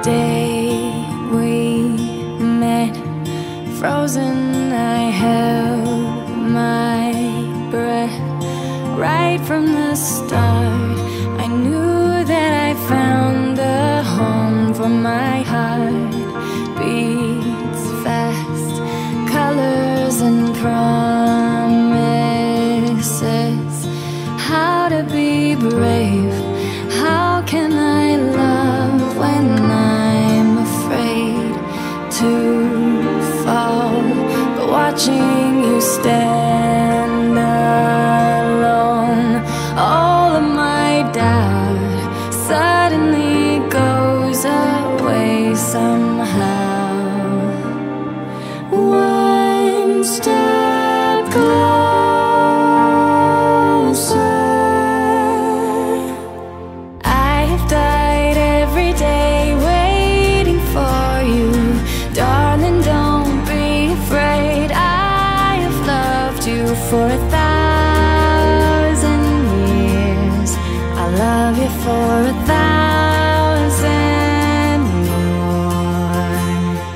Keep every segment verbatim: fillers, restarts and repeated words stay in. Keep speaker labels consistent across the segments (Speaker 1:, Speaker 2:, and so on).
Speaker 1: day we met, frozen, I held my breath. Right from the start, I knew that I found a home for my heart. Beats fast, colors and promises. How to be brave, how can I love when I'm afraid to fall? But watching you stand alone, all of my doubt suddenly goes away somehow. One step closer. I have died every day waiting for you. Darling, don't be afraid. I have loved you for a thousand years. I love you for a thousand more.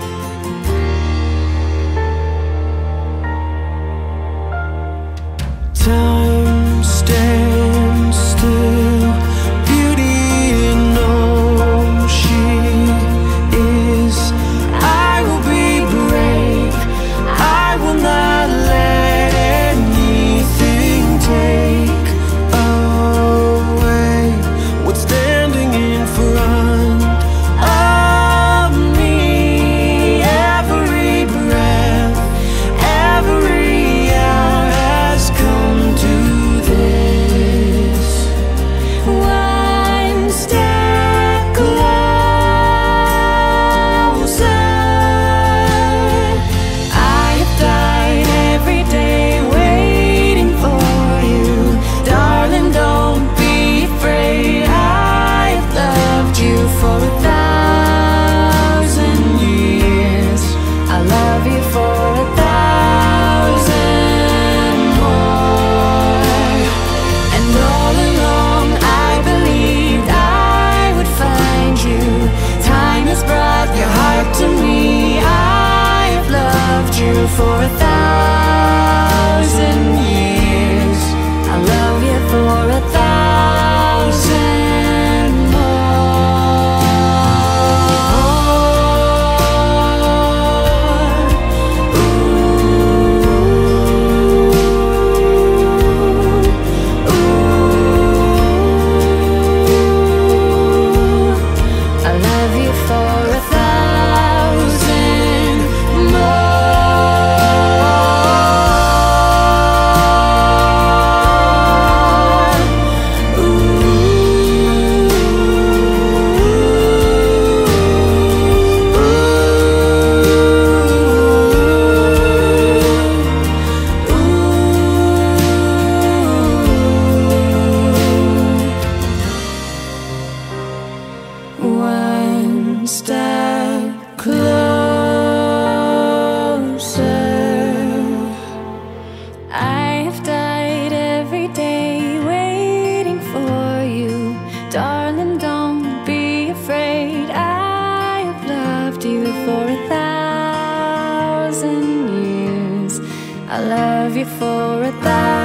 Speaker 2: Time stands still, beauty in all she is. I will be brave, I will not let anything take away what's standing in front of me. Every breath, every hour has come to this.
Speaker 1: One step closer. I have died every day waiting for you. Darling, don't be afraid. I have loved you for a thousand years. I love you for a thousand more. And all along I believed I would find you. Time has brought your heart to me. I have loved you for a thousand years. I love you for a thousand more. Ooh, ooh, I love you for a thousand more. One step closer. I have died every day waiting for you. Darling, don't be afraid. I have loved you for a thousand years. I love you for a thousand